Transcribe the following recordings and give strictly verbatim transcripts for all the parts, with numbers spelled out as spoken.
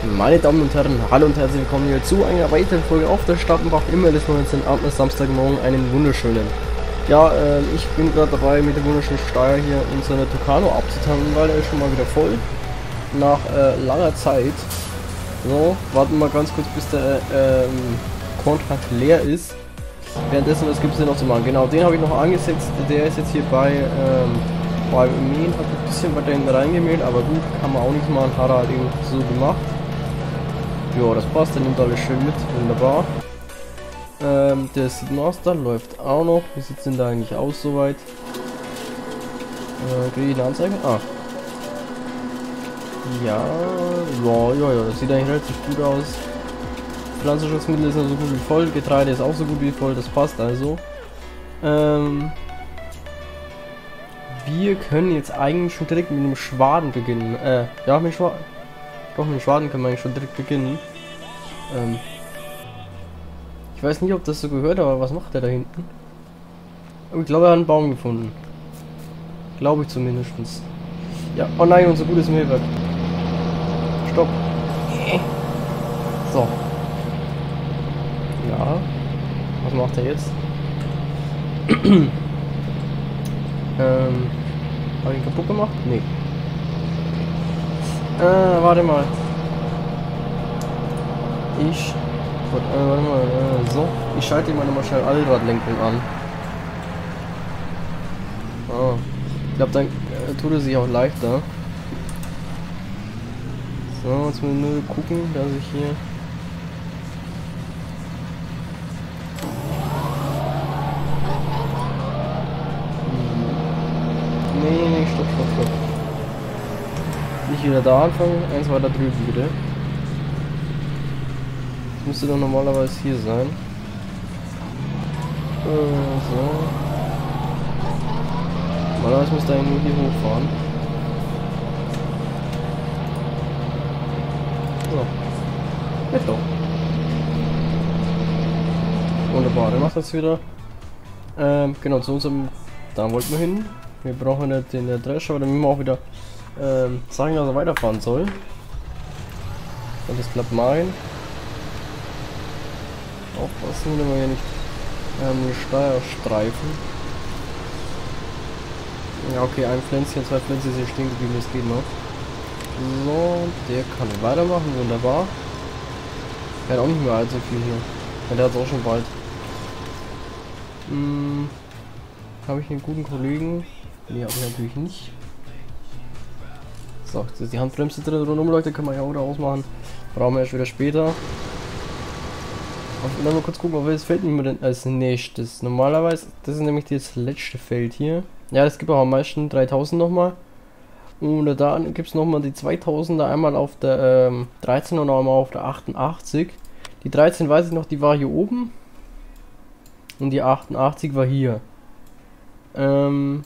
Meine Damen und Herren, hallo und herzlich willkommen hier zu einer weiteren Folge auf der Stappenbach. Immer des neunzehn Abends, Samstagmorgen, einen wunderschönen. Ja, äh, ich bin gerade dabei, mit dem wunderschönen Steuer hier unsere Tucano abzutanken, weil er ist schon mal wieder voll. Nach äh, langer Zeit. So, warten wir mal ganz kurz, bis der äh, ähm, Kontrakt leer ist. Währenddessen, was gibt es denn noch zu machen? Genau, den habe ich noch angesetzt. Der ist jetzt hier bei ähm, bei Mähen, hat ein bisschen weiter hinten reingemäht, aber gut, kann man auch nicht machen, hat er halt eben so gemacht. Ja, das passt, der nimmt alles schön mit, wunderbar. Ähm, der Seedmaster läuft auch noch. Wie sieht es denn da eigentlich aus soweit? Äh, kriege ich eine Anzeige? Ah. Ja, ja, ja, ja, das sieht eigentlich relativ gut aus. Pflanzenschutzmittel ist noch so gut wie voll, Getreide ist auch so gut wie voll, das passt also. Ähm, wir können jetzt eigentlich schon direkt mit dem Schwaden beginnen. Äh, ja, mit dem Schwaden. Doch, mit dem Schwaden können wir eigentlich schon direkt beginnen. Ähm, ich weiß nicht, ob das so gehört, aber was macht der da hinten? Oh, ich glaube, er hat einen Baum gefunden. Glaube ich zumindest. Ja, oh nein, unser gutes Mähwerk. Stopp. So. Ja. Was macht er jetzt? ähm. Habe ich ihn kaputt gemacht? Nee. Äh, warte mal. Ich. Äh, warte mal. Äh, so. Ich schalte mal nochmal schnell Allradlenkung an. Ah. Ich glaube, dann äh, tut es sich auch leichter. So, jetzt müssen wir nur gucken, dass ich hier. Nee, nee, nee, stopp, stopp, stopp. Nicht wieder da anfangen, eins weiter drüben bitte. Das müsste doch normalerweise hier sein. Äh, so. Normalerweise müsste er nur hier hochfahren. So. Geht doch. Wunderbar, der macht das wieder. Ähm, genau, zu unserem. Da wollten wir hin. Wir brauchen nicht den der Drescher, aber dann müssen wir auch wieder ähm, sagen, dass er weiterfahren soll. Und das klappt mein. Aufpassen, wenn wir hier nicht ähm, Steuerstreifen. Ja, okay, ein Pflänzchen, zwei Pflänzchen sind stehen geblieben, das geht noch. So, der kann weitermachen, wunderbar. Er hat auch nicht mehr allzu viel hier. Ja, der hat es auch schon bald. Hm, habe ich einen guten Kollegen? Nee, habe ich natürlich nicht. So, jetzt ist die Handbremse drin, rundum, Leute, können wir ja oder ausmachen. Brauchen wir erst wieder später. Und dann mal kurz gucken, auf welches Feld nehmen wir denn als nächstes. Normalerweise, das ist nämlich das letzte Feld hier. Ja, das gibt auch am meisten dreitausend nochmal. Und da gibt es nochmal die zweitausender, einmal auf der ähm, dreizehn und einmal auf der achtundachtzig. Die dreizehn weiß ich noch, die war hier oben. Und die achtundachtzig war hier. Ähm...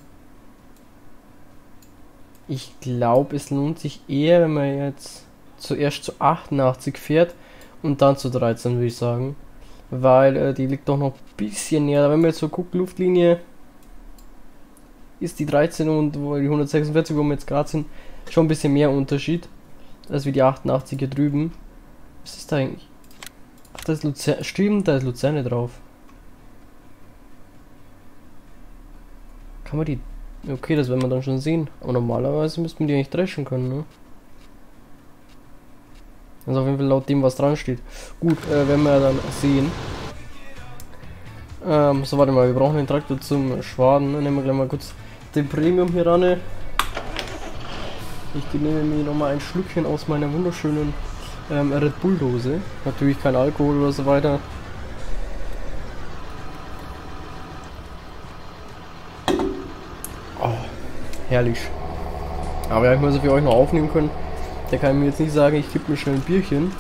Ich glaube, es lohnt sich eher, wenn man jetzt zuerst zu achtundachtzig fährt und dann zu dreizehn, würde ich sagen. Weil äh, die liegt doch noch ein bisschen näher. Wenn man jetzt so guckt, Luftlinie ist die dreizehn und wo die hundertsechsundvierzig, wo wir jetzt gerade sind, schon ein bisschen mehr Unterschied als wie die achtundachtzig hier drüben. Was ist da eigentlich? Ach, da ist Luzerne. Stimmt, da ist Luzerne drauf. Kann man die... Okay, das werden wir dann schon sehen. Aber normalerweise müssten wir die eigentlich dreschen können, ne? Also auf jeden Fall laut dem, was dran steht. Gut, äh, werden wir dann sehen. Ähm, so, warte mal, wir brauchen den Traktor zum Schwaden. Nehmen wir gleich mal kurz den Premium hier ran. Ich nehme mir nochmal ein Schlückchen aus meiner wunderschönen ähm, Red Bull Dose. Natürlich kein Alkohol oder so weiter. Herrlich. Aber ja, ich muss es für euch noch aufnehmen können. Der kann mir jetzt nicht sagen, ich kipp mir schnell ein Bierchen.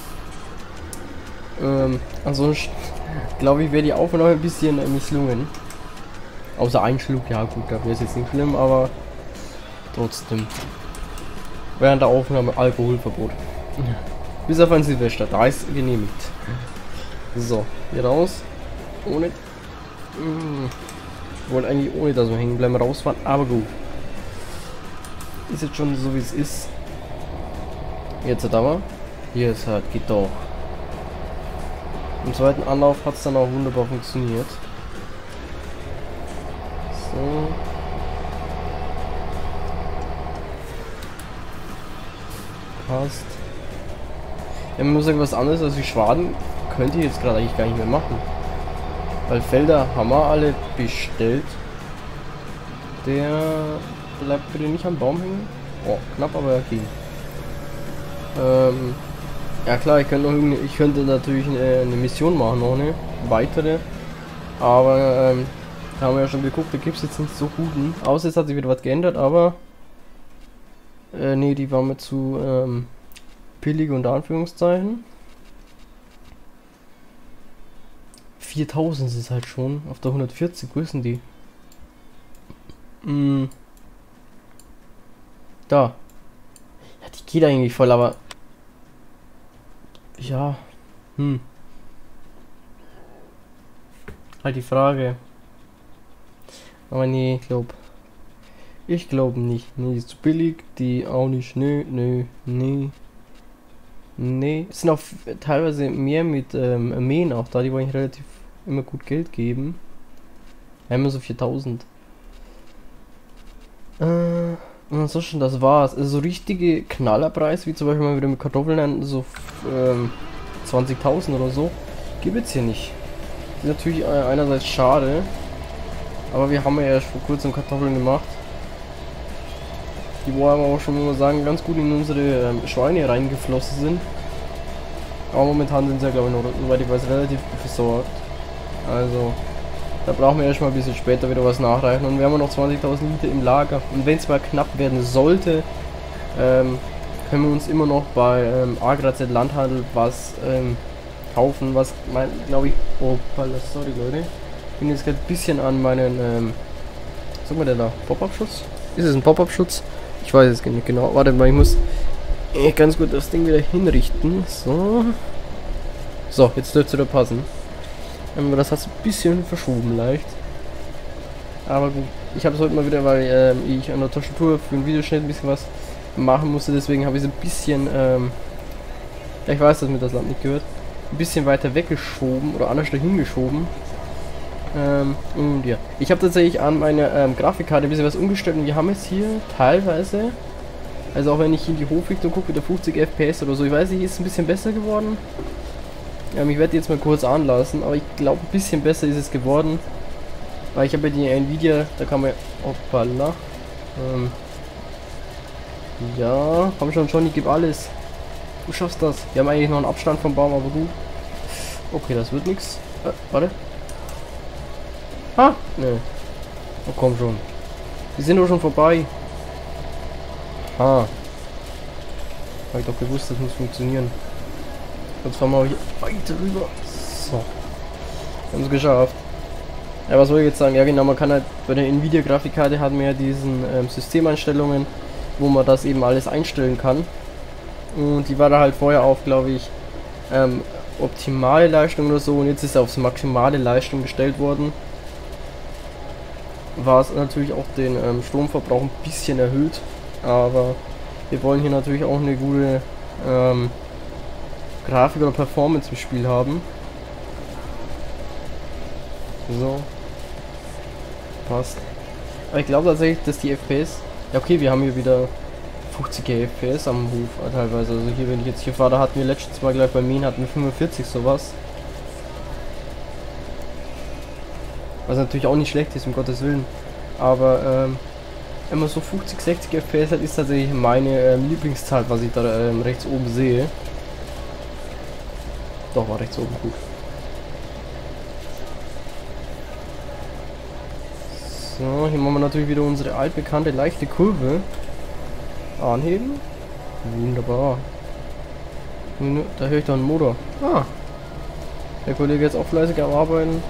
Ähm, ansonsten glaube ich, wäre die Aufnahme ein bisschen äh, misslungen. Außer ein Schluck, ja gut, da wäre es jetzt nicht schlimm, aber trotzdem. Während der Aufnahme Alkoholverbot. Bis auf ein Silvester, da ist genehmigt. So, hier raus. Ohne. Ich wollte eigentlich ohne dass wir hängen bleiben rausfahren, aber gut. Ist jetzt schon so wie es ist. Jetzt da mal. Hier ist halt, geht doch. Im zweiten Anlauf hat es dann auch wunderbar funktioniert. So. Passt. Ja, man muss sagen, was anderes als die Schwaden könnt ihr jetzt gerade eigentlich gar nicht mehr machen. Weil Felder haben wir alle bestellt. Der bleibt bitte nicht am Baum hängen. Oh, knapp, aber okay. Ähm, ja klar, ich könnte noch irgendeine, ich könnte natürlich eine, eine Mission machen, noch eine weitere. Aber ähm, da haben wir ja schon geguckt, da gibt es jetzt nicht so guten. Außer es hat sich wieder was geändert, aber äh, nee, die waren mir zu ähm, billig unter Anführungszeichen. viertausend ist es halt schon, auf der hundertvierzig, wo ist denn die? Mm. Da. Ja, die geht eigentlich voll, aber ja, hm. Halt die Frage. Aber nee, ich glaub. Ich glaube nicht. Nee, ist zu billig. Die auch nicht. Nö, nö, nee. Nee. Es sind auch teilweise mehr mit ähm, Mähen auch da. Die wollen relativ immer gut Geld geben. Ja, immer so viertausend. Äh, und ansonsten, das war's. Also so richtige Knallerpreis, wie zum Beispiel mal wieder mit Kartoffeln, so ähm, zwanzigtausend oder so, gibt es hier nicht. Das ist natürlich einerseits schade, aber wir haben ja erst vor kurzem Kartoffeln gemacht. Die wollen aber auch schon, muss man sagen, ganz gut in unsere ähm, Schweine reingeflossen sind. Aber momentan sind sie ja, glaube ich, noch, soweit ich weiß, relativ gut versorgt. Also, da brauchen wir erstmal ein bisschen später wieder was nachreichen. Und wir haben noch zwanzigtausend Liter im Lager. Und wenn es mal knapp werden sollte, ähm, können wir uns immer noch bei ähm, Agrazet Landhandel was ähm, kaufen. Was, glaube ich, oh, sorry Leute. Ich bin jetzt gerade ein bisschen an meinen, ähm, was sagt man denn da? Pop-Up-Schutz? Ist es ein Pop-Up-Schutz? Ich weiß es nicht genau. Warte mal, ich muss äh, ganz gut das Ding wieder hinrichten. So. So, jetzt dürfte es wieder passen. Ähm, das hat es ein bisschen verschoben leicht. Aber gut. Ich habe es heute mal wieder, weil ähm, ich an der Tastatur für den Videoschnitt ein bisschen was machen musste. Deswegen habe ich es ein bisschen, ähm, ja, ich weiß, dass mir das Land nicht gehört, ein bisschen weiter weggeschoben oder anders dahin geschoben. Ähm, und ja, ich habe tatsächlich an meiner ähm, Grafikkarte ein bisschen was umgestellt und wir haben jetzt hier teilweise, also auch wenn ich in die Hochrichtung gucke, wieder fünfzig F P S oder so, ich weiß nicht, ist es ein bisschen besser geworden. Ähm, ich werde jetzt mal kurz anlassen, aber ich glaube ein bisschen besser ist es geworden, weil ich habe ja die Nvidia, da kann man, hoppala, ähm, ja, komm schon, Johnny, gib alles, du schaffst das. Wir haben eigentlich noch einen Abstand vom Baum, aber gut. Okay, das wird nichts. Äh, warte. Ah, ne. Oh, komm schon. Wir sind doch schon vorbei. Ah. Habe ich doch gewusst, das muss funktionieren. Jetzt fahren wir hier weiter rüber. So. Wir haben es geschafft. Ja, was soll ich jetzt sagen? Ja genau, man kann halt bei der Nvidia-Grafikkarte hat man ja diesen ähm, Systemeinstellungen, wo man das eben alles einstellen kann. Und die war da halt vorher auf, glaube ich, ähm, optimale Leistung oder so. Und jetzt ist er aufs maximale Leistung gestellt worden. War es natürlich auch den ähm, Stromverbrauch ein bisschen erhöht, aber wir wollen hier natürlich auch eine gute ähm, Grafik oder Performance im Spiel haben. So. Passt. Aber ich glaube tatsächlich, dass die F P S, ja okay, wir haben hier wieder fünfzig F P S am Hof teilweise, also hier, wenn ich jetzt hier fahre, da hatten wir letztes Mal gleich bei Minen hatten wir fünfundvierzig sowas. Was natürlich auch nicht schlecht ist, um Gottes Willen. Aber ähm, wenn man so fünfzig, sechzig F P S hat, ist tatsächlich meine ähm, Lieblingszahl, was ich da ähm, rechts oben sehe. Doch, war rechts oben gut. So, hier machen wir natürlich wieder unsere altbekannte leichte Kurve. Anheben. Wunderbar. Da höre ich doch einen Motor. Ah. Der Kollege ist auch fleißig am Arbeiten.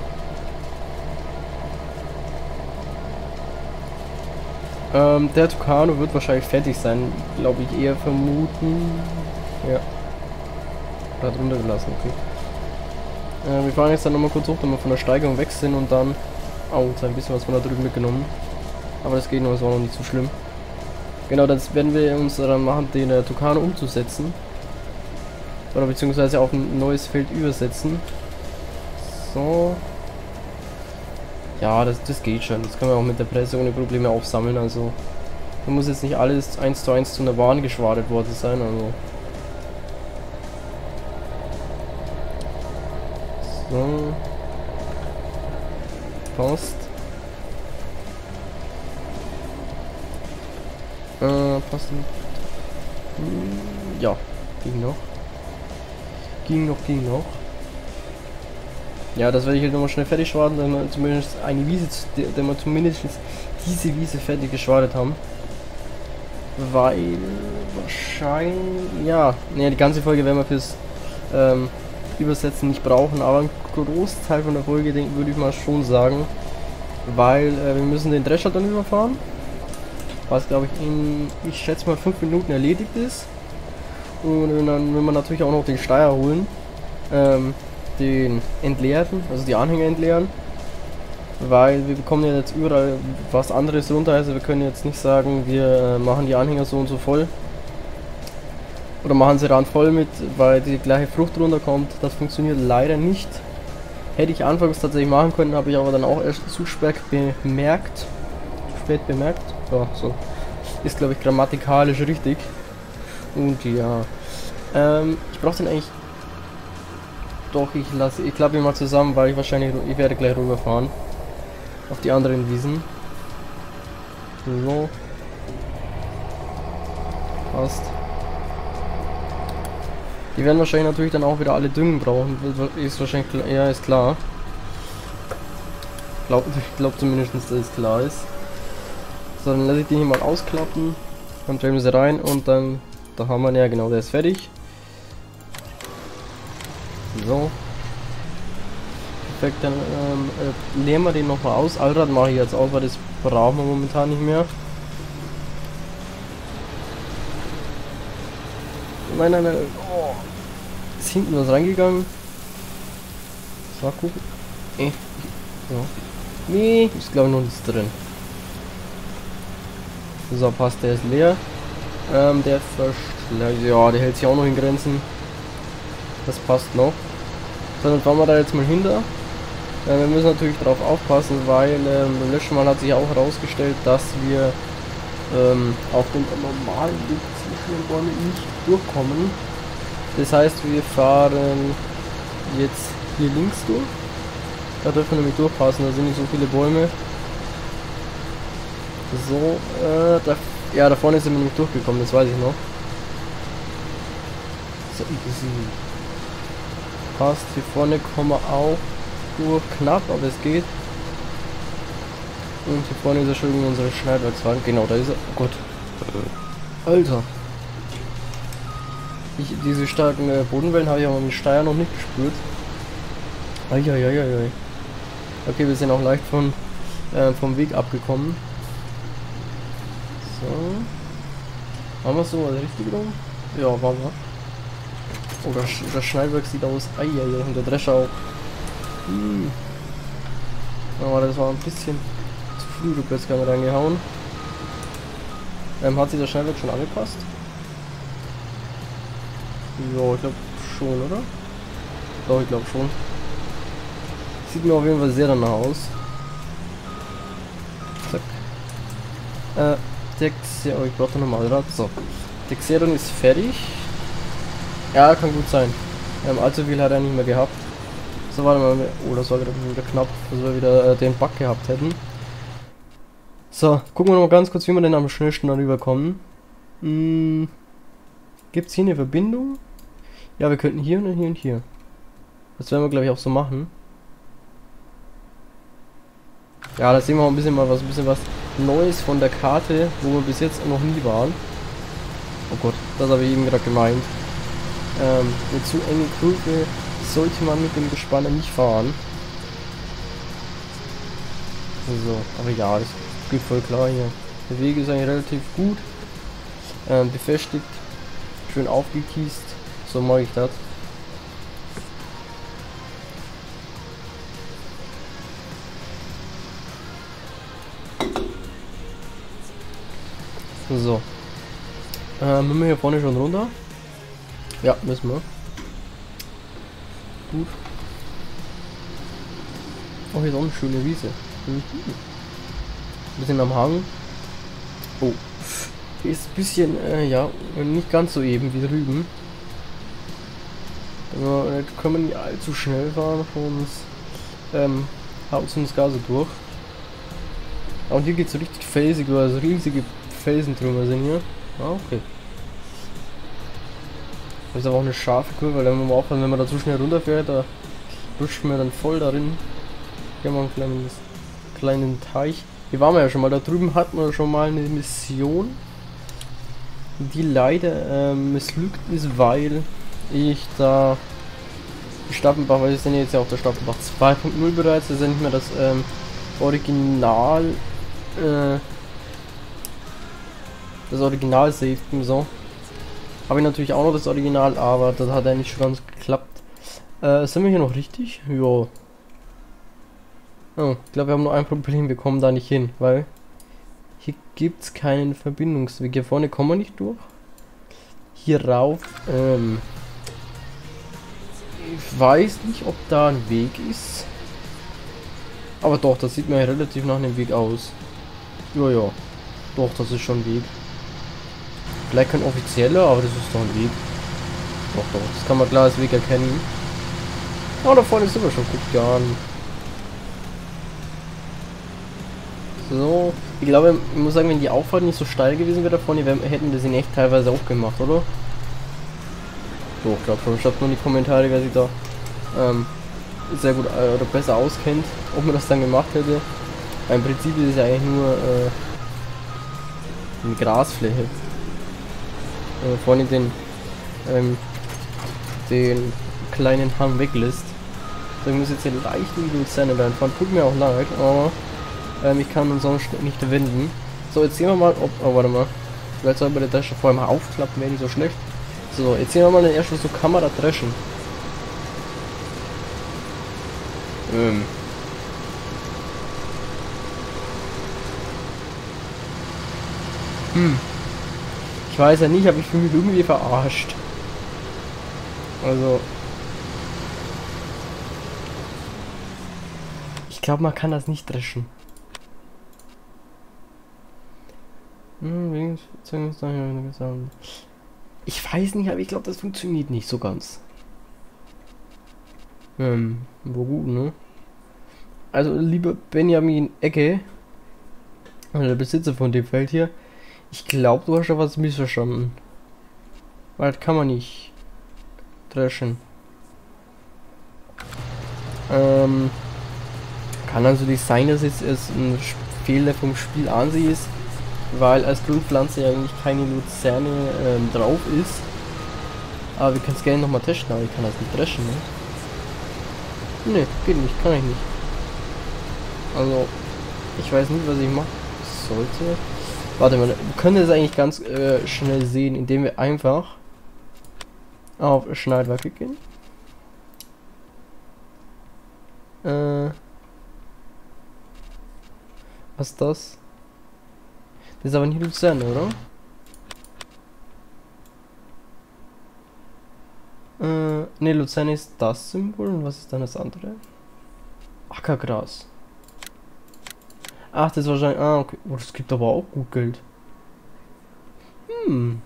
Ähm, der Tucano wird wahrscheinlich fertig sein, glaube ich, eher vermuten. Ja. Hat runtergelassen, okay. Äh, wir fahren jetzt dann nochmal kurz hoch, damit wir von der Steigung weg sind und dann... Oh, jetzt ein bisschen was von da drüben mitgenommen. Aber das geht noch, das war noch nicht so schlimm. Genau, das werden wir uns dann machen, den äh, Tucano umzusetzen. Oder beziehungsweise auf ein neues Feld übersetzen. So. Ja, das, das geht schon. Das können wir auch mit der Presse ohne Probleme aufsammeln. Also, da muss jetzt nicht alles eins zu eins zu einer Bahn geschwadet worden sein. Also. So. Passt. Äh, passt nicht. Hm, ja, ging noch. Ging noch, ging noch. Ja, das werde ich halt nochmal schnell fertig schwaden, wenn wir zumindest eine Wiese, wenn wir zumindest diese Wiese fertig geschwadet haben. Weil wahrscheinlich, ja, ne, die ganze Folge werden wir fürs ähm, Übersetzen nicht brauchen, aber ein Großteil von der Folge, denke, würde ich mal schon sagen, weil äh, wir müssen den Drescher dann überfahren, was glaube ich in, ich schätze mal fünf Minuten erledigt ist. Und dann will man natürlich auch noch den Steier holen, ähm, den entleeren, also die Anhänger entleeren, weil wir bekommen ja jetzt überall was anderes runter, also wir können jetzt nicht sagen, wir äh, machen die Anhänger so und so voll oder machen sie ran voll mit, weil die gleiche Frucht runterkommt. Das funktioniert leider nicht. Hätte ich anfangs tatsächlich machen können, habe ich aber dann auch erst zu spät bemerkt, zu spät bemerkt, ja, so ist glaube ich grammatikalisch richtig. Und ja, ähm, ich brauche den eigentlich. Doch, ich lasse, ich klappe ihn mal zusammen, weil ich wahrscheinlich, ich werde gleich rüberfahren auf die anderen Wiesen. So. Passt. Die werden wahrscheinlich natürlich dann auch wieder alle Düngen brauchen. Ist wahrscheinlich, ja, ist klar. Glaub, ich glaube zumindest, dass es klar ist. So, dann lasse ich den hier mal ausklappen. Dann stellen wir sie rein und dann, da haben wir, ja genau, der ist fertig. So. Perfekt, dann ähm, äh, leeren wir den nochmal aus. Allrad mache ich jetzt aus, weil das brauchen wir momentan nicht mehr. Nein, nein, nein. Oh. Ist hinten was reingegangen. So, gucken. Eh. Ja. Nee, ist glaube ich noch nichts drin. So, passt, der ist leer. Ähm, der verschlägt. Ja, der hält sich auch noch in Grenzen. Das passt noch. So, dann fahren wir da jetzt mal hinter. Äh, wir müssen natürlich darauf aufpassen, weil ähm, beim letzten Mal hat sich auch herausgestellt, dass wir ähm, auf dem normalen Weg zwischen den Bäumen nicht durchkommen. Das heißt, wir fahren jetzt hier links durch. Da dürfen wir nämlich durchpassen, da sind nicht so viele Bäume. So, äh, da, ja, da vorne sind wir nämlich durchgekommen, das weiß ich noch. So, easy. Passt, hier vorne kommen wir auch durch, knapp, aber es geht. Und hier vorne ist ja schon unsere Schneidwerkswagen. Genau, da ist er. Oh Gott. Alter. Ich, diese starken äh, Bodenwellen habe ich aber mit Steier noch nicht gespürt. Eieieiei. Okay, wir sind auch leicht von, äh, vom Weg abgekommen. So. Haben wir so was richtig rum? Ja, waren wir. Oh, das, das Schneidwerk sieht aus. Eieiei, und der Drescher auch. Hm. Aber das war ein bisschen zu früh rückwärtsgang reingehauen. Ähm, hat sich das Schneidwerk schon angepasst? Ja, ich glaube schon, oder? Doch, ich glaube schon. Sieht mir auf jeden Fall sehr danach aus. Zack. Äh, der Xeron, oh, ich brauche nochmal Rad. So. Der Xeron ist fertig. Ja, kann gut sein. Ähm, allzu viel hat er nicht mehr gehabt. So, warte mal. Oh, das war wieder, wieder knapp, dass wir wieder äh, den Bug gehabt hätten. So, gucken wir noch mal ganz kurz, wie wir denn am schnellsten darüber kommen. Hm, gibt es hier eine Verbindung? Ja, wir könnten hier und hier und hier. Das werden wir, glaube ich, auch so machen. Ja, da sehen wir auch ein bisschen mal was, ein bisschen was Neues von der Karte, wo wir bis jetzt noch nie waren. Oh Gott, das habe ich eben gerade gemeint. Ähm, eine zu enge Kurve sollte man mit dem Gespanner nicht fahren. So, aber ja, das geht voll klar hier. Der Weg ist eigentlich relativ gut ähm, befestigt, schön aufgekiest. So mache ich das. So. Ähm, müssen wir hier vorne schon runter? Ja, müssen wir. gut. Oh, hier ist auch eine schöne Wiese. Mhm. Bisschen am Hang. Oh. Hier ist ein bisschen, äh, ja, nicht ganz so eben wie drüben. Aber äh, können wir nicht allzu schnell fahren, sonst ähm, haut uns das Gas durch. Und hier geht es so richtig felsig, also riesige Felsentrümmer sind hier. Ah, okay. Das ist aber auch eine scharfe Kurve, weil wenn man aufpassen, wenn man da zu schnell runterfährt, da rutscht man dann voll darin. Hier haben wir einen kleinen, kleinen Teich. Hier waren wir ja schon mal, da drüben hatten wir schon mal eine Mission, die leider ähm, missglückt ist, weil ich da Stappenbach, weil wir sind jetzt ja auf der Stappenbach zwei punkt null bereits, das ist ja nicht mehr das ähm, Original, äh, das Original Save, so. Habe ich natürlich auch noch das Original, aber das hat ja nicht schon ganz geklappt. Äh, sind wir hier noch richtig? Ja. Oh, ich glaube, wir haben nur ein Problem, wir kommen da nicht hin, weil hier gibt es keinen Verbindungsweg. Hier vorne kommen wir nicht durch. Hier rauf, ähm, ich weiß nicht, ob da ein Weg ist. Aber doch, das sieht mir relativ nach einem Weg aus. Ja, ja. Doch, das ist schon ein Weg. Vielleicht kein offizieller, aber das ist doch ein Weg. Doch, doch, das kann man klar als Weg erkennen. Oh, da vorne sind wir schon. Guckt ja an. So, ich glaube, ich muss sagen, wenn die Auffahrt nicht so steil gewesen wäre da vorne, wir hätten das in echt teilweise auch gemacht, oder? So, ich glaube schon. Schreibt nur in die Kommentare, wer sich da ähm, sehr gut äh, oder besser auskennt, ob man das dann gemacht hätte. Weil im Prinzip ist es ja eigentlich nur äh, eine Grasfläche. Äh, vorne den ähm, den kleinen Hang weglässt. So, ich muss jetzt hier leicht in die Luzerne reinfahren. Tut mir auch leid, aber ähm, ich kann uns sonst nicht wenden. So, jetzt sehen wir mal, ob. Oh, warte mal. Vielleicht soll bei der Dresche vorher mal aufklappen, wäre nicht so schlecht. So, jetzt sehen wir mal den ersten so Kamera dreschen. Ähm. Hm. Ich weiß ja nicht, aber ich fühle mich irgendwie verarscht. Also. Ich glaube, man kann das nicht dreschen. Hm, ich weiß nicht, aber ich glaube, das funktioniert nicht so ganz. Ähm, wo gut, ne? Also, lieber Benjamin Ecke, der Besitzer von dem Feld hier, ich glaube, du hast ja was missverstanden. Weil das kann man nicht dreschen. Ähm, kann also nicht sein, dass es ein Fehler vom Spiel an sich ist, weil als Grundpflanze ja eigentlich keine Luzerne ähm, drauf ist. Aber wir können es gerne nochmal testen, aber ich kann das nicht dreschen, ne? Ne, geht nicht, kann ich nicht. Also, ich weiß nicht, was ich machen sollte. Warte mal, wir können das eigentlich ganz äh, schnell sehen, indem wir einfach auf Schneidwerke gehen. Äh, was ist das? Das ist aber nicht Luzerne, oder? Äh, ne, Luzerne ist das Symbol und was ist dann das andere? Ackergras. Ach, das ist wahrscheinlich. Ah, okay. Oh, das gibt aber auch gut Geld. Hm.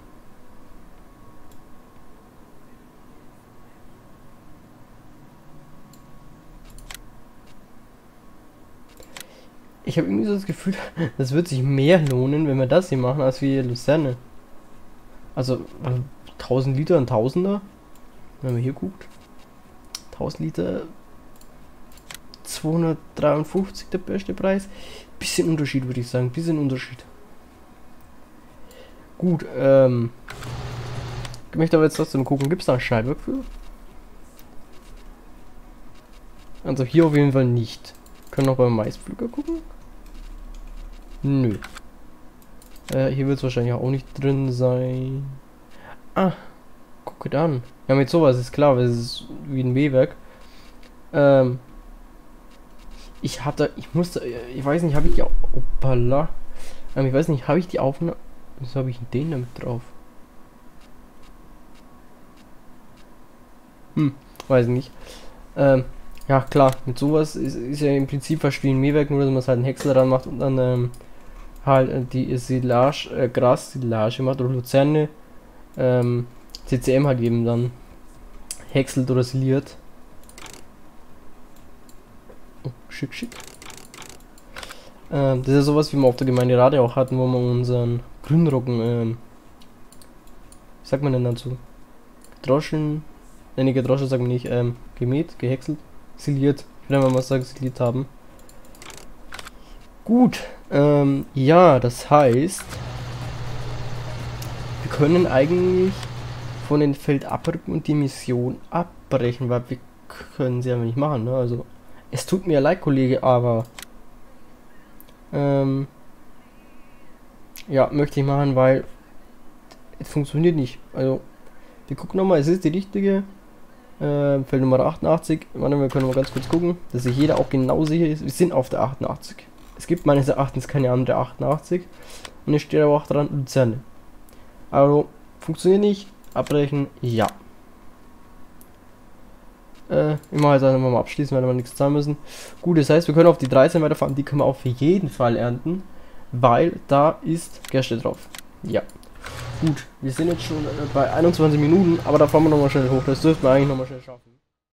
Ich habe irgendwie so das Gefühl, das wird sich mehr lohnen, wenn wir das hier machen, als wir Luzerne. Also, äh, tausend Liter, ein Tausender. Wenn man hier guckt. tausend Liter. zweihundertdreiundfünfzig der beste Preis. Bisschen Unterschied, würde ich sagen. Bisschen Unterschied. Gut, ähm. Ich möchte aber jetzt trotzdem gucken, gibt es da ein Schneidwerk für? Also hier auf jeden Fall nicht. Können noch beim Maispflücker gucken? Nö. Äh, hier wird es wahrscheinlich auch nicht drin sein. Ah, guckt an. Ja, mit sowas ist klar, weil es ist wie ein Mähwerk. Ähm. Ich hatte, ich musste, ich weiß nicht, habe ich die, opala, ähm, ich weiß nicht, habe ich die Aufnahme, wieso habe ich den damit drauf? Hm, weiß nicht. Ähm, ja klar, mit sowas ist, ist ja im Prinzip fast wie ein Mähwerk, nur dass man halt einen Häcksel dran macht und dann ähm, halt äh, die Silage, äh, Gras-Silage macht oder Luzerne, ähm, C C M halt eben dann häckselt oder siliert. Oh, schick, schick. Ähm, das ist ja sowas, wie wir auf der Gemeinderate auch hatten, wo wir unseren Grünroggen, ähm, wie sagt man denn dazu? Gedroschen, ne, nicht gedroschen, sagen wir nicht, ähm, gemäht, gehäckselt, siliert, wenn wir mal sagen, siliert haben. Gut, ähm, ja, das heißt, wir können eigentlich von dem Feld abrücken und die Mission abbrechen, weil wir können sie ja nicht machen, ne, also, es tut mir leid, Kollege, aber, ähm, ja, möchte ich machen, weil es funktioniert nicht, also, wir gucken nochmal, es ist die richtige, äh, Feld Nummer achtundachtzig, warte, wir können mal ganz kurz gucken, dass sich jeder auch genau sicher ist, wir sind auf der achtundachtzig. Es gibt meines Erachtens keine andere achtundachtzig. Und es steht aber auch dran, Luzerne. Also, funktioniert nicht. Abbrechen, ja. Äh, ich mache jetzt einfach mal abschließen, weil wir nichts zahlen müssen. Gut, das heißt, wir können auf die dreizehn weiterfahren. Die können wir auf jeden Fall ernten. Weil da ist Gerste drauf. Ja. Gut, wir sind jetzt schon äh, bei einundzwanzig Minuten. Aber da fahren wir nochmal schnell hoch. Das dürften wir eigentlich nochmal schnell schaffen.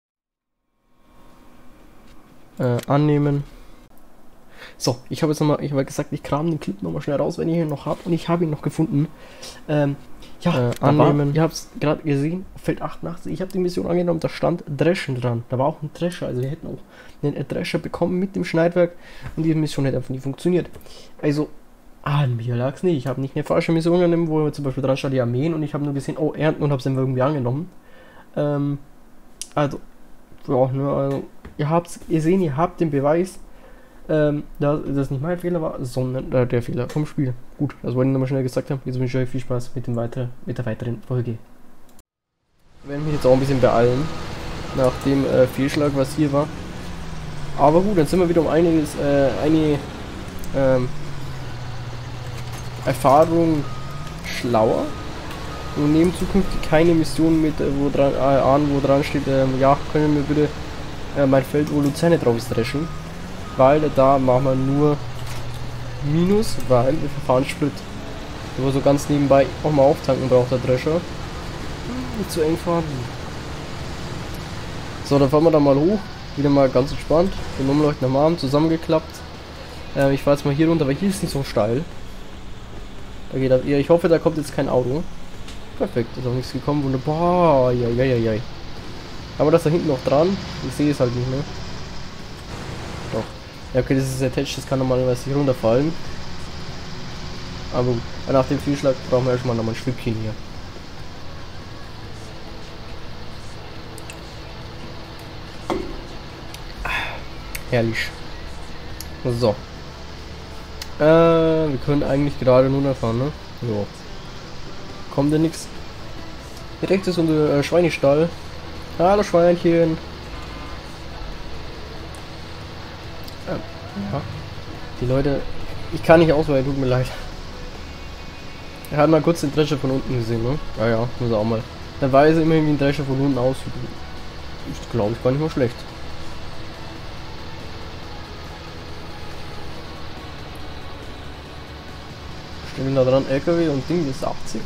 Äh, annehmen. So, ich habe jetzt nochmal, ich habe gesagt, ich kram den Clip nochmal schnell raus, wenn ihr ihn noch habt. Und ich habe ihn noch gefunden. Ähm, ja, äh, annehmen. War, ihr habt es gerade gesehen, Feld achtundachtzig. Ich habe die Mission angenommen, da stand Dreschen dran. Da war auch ein Drescher, also wir hätten auch einen Drescher bekommen mit dem Schneidwerk. Und die Mission hätte einfach nicht funktioniert. Also, an mir lag es nicht. Ich habe nicht eine falsche Mission genommen, wo zum Beispiel dran stand, ja, mähen. Und ich habe nur gesehen, oh, ernten und habe es dann irgendwie angenommen. Ähm, also, ja, ne, also, ihr habt ihr seht, ihr habt den Beweis. Ähm, dass das nicht mein Fehler war, sondern äh, der Fehler vom Spiel. Gut, das wollte ich nochmal schnell gesagt haben. Jetzt wünsche ich euch viel Spaß mit, dem weiter, mit der weiteren Folge. Ich werde mich jetzt auch ein bisschen beeilen, nach dem äh, Fehlschlag, was hier war. Aber gut, dann sind wir wieder um einiges, äh, eine ähm, Erfahrung schlauer und nehmen zukünftig keine Mission mit, äh, wo dran, äh, an, wo dran steht, äh, ja, können wir bitte äh, mein Feld, wo Luzerne drauf ist, dreschen. Weil da machen wir nur Minus, weil wir verfahren Sprit. Wo so ganz nebenbei auch mal auftanken braucht der Drescher. Nicht zu eng fahren. So, dann fahren wir da mal hoch. Wieder mal ganz entspannt. Den Umleuchten am Arm zusammengeklappt. Äh, ich fahre jetzt mal hier runter, weil hier ist nicht so steil. Da geht das eher. Ich hoffe, da kommt jetzt kein Auto. Perfekt, ist auch nichts gekommen. Wunderbar. Ja, ja, ja, ja. Aber das da hinten noch dran. Ich sehe es halt nicht mehr. Doch. Ja, okay, das ist attached, das kann normalerweise nicht runterfallen. Aber gut, nach dem Fehlschlag brauchen wir erstmal nochmal ein Stückchen hier. Herrlich. So. Äh, wir können eigentlich gerade nur fahren, ne? Jo. Kommt denn nichts? Direkt ist unser äh, Schweinestall. Hallo Schweinchen. Ja, die Leute, ich kann nicht ausweichen, tut mir leid. Er hat mal kurz den Drescher von unten gesehen, ne? Ja, ja, muss er auch mal. Dann weiß er immerhin, wie ein Drescher von unten aussieht. Ist, glaube ich, gar nicht mal schlecht. Stehen da dran L K W und Ding ist achtzig.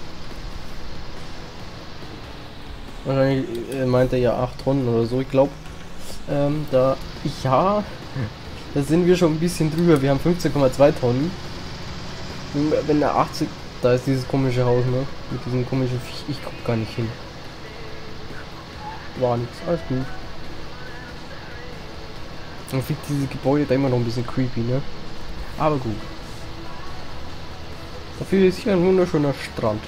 Wahrscheinlich äh, meint er ja acht Tonnen oder so, ich glaube. Ähm, da, ja... Da sind wir schon ein bisschen drüber. Wir haben fünfzehn Komma zwei Tonnen. Wenn der achtzig, da ist dieses komische Haus, ne? Mit diesem komischen Viech. Ich guck gar nicht hin. War nichts, alles gut. Man finde dieses Gebäude da immer noch ein bisschen creepy, ne? Aber gut. Dafür ist hier ein wunderschöner Strand.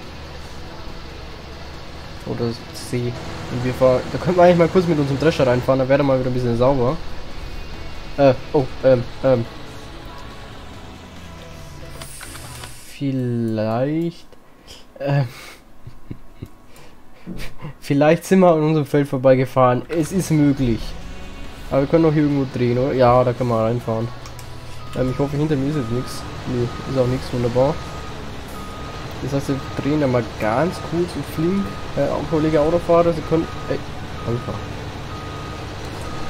Oder See. Und wir fahren. Da können wir eigentlich mal kurz mit unserem Drescher reinfahren, da wäre mal wieder ein bisschen sauber. Äh, oh, ähm, ähm. Vielleicht. Äh, vielleicht sind wir an unserem Feld vorbeigefahren. Es ist möglich. Aber wir können doch hier irgendwo drehen, oder? Ja, da können wir reinfahren. Ähm, ich hoffe, hinter mir ist jetzt nichts. Nee, ist auch nichts, wunderbar. Das heißt, wir drehen da mal ganz kurz und flink. Äh, Kollege Autofahrer, Sie können. Ey, einfach.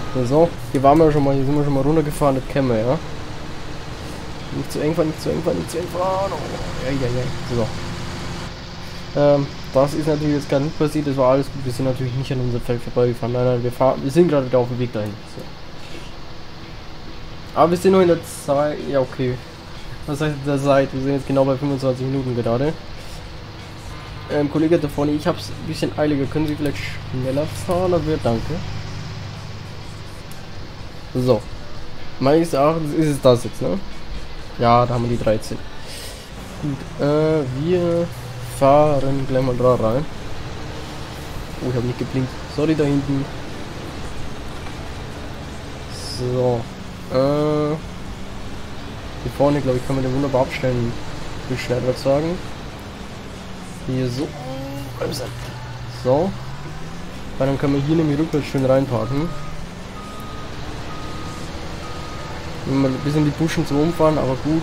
So, hier waren wir schon mal, hier sind wir schon mal runtergefahren, das kennen wir, ja. Nicht zu eng fahren, nicht zu eng fahren, nicht zu eng fahren. Oh, ja, ja, ja. So. Ähm, das ist natürlich jetzt gar nicht passiert, das war alles gut. Wir sind natürlich nicht an unser Feld vorbeigefahren. Nein, nein, wir fahren, wir sind gerade wieder auf dem Weg dahin. So. Aber wir sind noch in der Zeit, ja okay. Was heißt in der Zeit? Wir sind jetzt genau bei fünfundzwanzig Minuten gerade. Ähm, Kollege da vorne, ich hab's ein bisschen eiliger. Können Sie vielleicht schneller fahren? Aber danke. So. Meines Erachtens ist es das jetzt, ne? Ja, da haben wir die dreizehn. Gut, äh, wir fahren gleich mal da rein. Oh, ich habe nicht geblinkt. Sorry, da hinten. So. Äh. Hier vorne, glaube ich, kann man den wunderbar abstellen. Will ich schnell was sagen. Hier so. So. Weil dann können wir hier nämlich rückwärts schön reinparken. Ein bisschen die Buschen zum Umfahren, aber gut.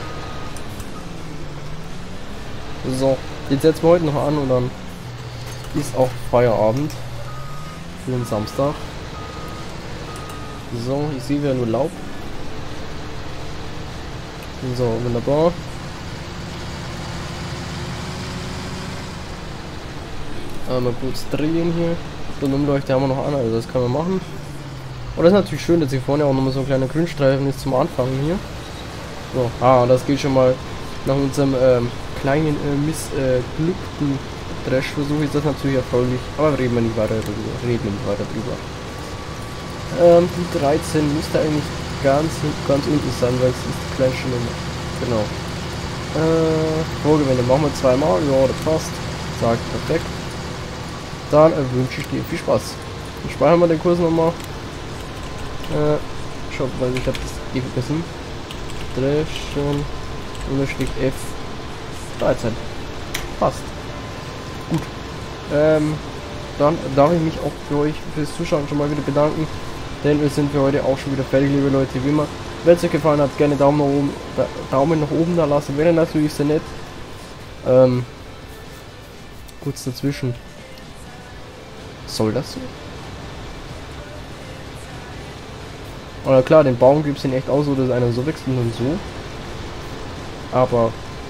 So, jetzt setzen wir heute noch an und dann ist auch Feierabend für den Samstag. So, ich sehe wieder nur Laub. So, wunderbar. Einmal kurz drehen hier. Und Umleuchte haben wir noch an, also das kann man machen. Und das ist natürlich schön, dass hier vorne auch nochmal so ein kleiner Grünstreifen ist zum Anfangen hier. So, ah, das geht schon mal nach unserem ähm, kleinen äh, missglückten äh, Dreschversuch ist das natürlich erfolgreich. Aber reden wir nicht weiter darüber. Reden wir nicht weiter drüber. Ähm, die dreizehn müsste eigentlich ganz, ganz unten sein, weil es ist die kleinste Nummer. Genau. Äh, Vorgewende machen wir zweimal. Ja, das passt. Sagt perfekt. Dann äh, wünsche ich dir viel Spaß. Dann speichern wir den Kurs nochmal. Äh, schaut, weil ich habe das eh vergessen. Dreschen Unterstrich F dreizehn. Passt. Gut. Ähm, dann darf ich mich auch für euch fürs Zuschauen schon mal wieder bedanken. Denn wir sind für heute auch schon wieder fertig, liebe Leute. Wie immer, wenn es euch gefallen hat, gerne Daumen nach oben, da, Daumen nach oben da lassen. Wäre natürlich sehr nett. Ähm, kurz dazwischen. Soll das so? Oder klar, den Baum gibt es den echt auch so, dass einer so wechselt und so. Aber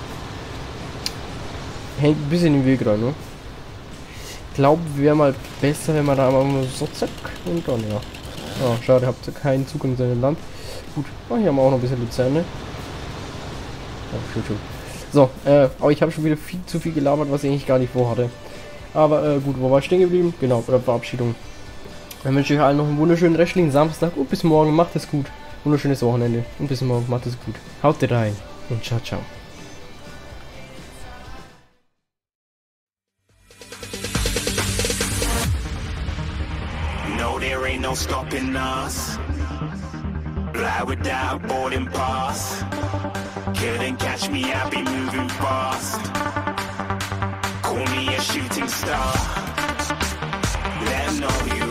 hängt ein bisschen im Weg rein, ne? Ich glaube, wäre mal besser, wenn man da mal so zack und dann, ja. Oh, schade, habt ihr keinen Zugang zu dem Land. Gut, oh, hier haben wir auch noch ein bisschen Luzerne. Ja, schön, schön. So, äh, aber ich habe schon wieder viel zu viel gelabert, was ich eigentlich gar nicht vorhatte. Aber äh, gut, wo war ich stehen geblieben? Genau, bei der Verabschiedung. Dann wünsche ich euch allen noch einen wunderschönen restlichen Samstag und bis morgen. Macht es gut. Wunderschönes Wochenende und bis morgen. Macht es gut. Haut rein und ciao, ciao. No, there ain't no stopping us. Fly without boarding pass. Couldn't catch me, I'll be moving fast. Call me a shooting star. Let 'em know you